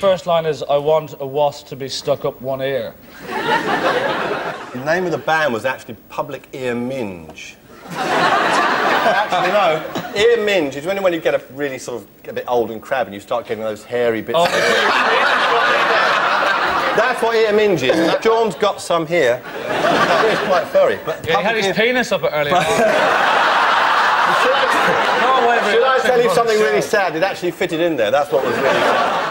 first line is, I want a wasp to be stuck up one ear. The name of the band was actually Public Ear Minge. Actually, no. Ear minge is when you get really sort of a bit old and crab and you start getting those hairy bits. Oh. That's what ear minge is. John's got some here. It's quite furry. But yeah, he had his penis up earlier on. Should I tell you something really sad? It actually fitted in there. That's what was really sad.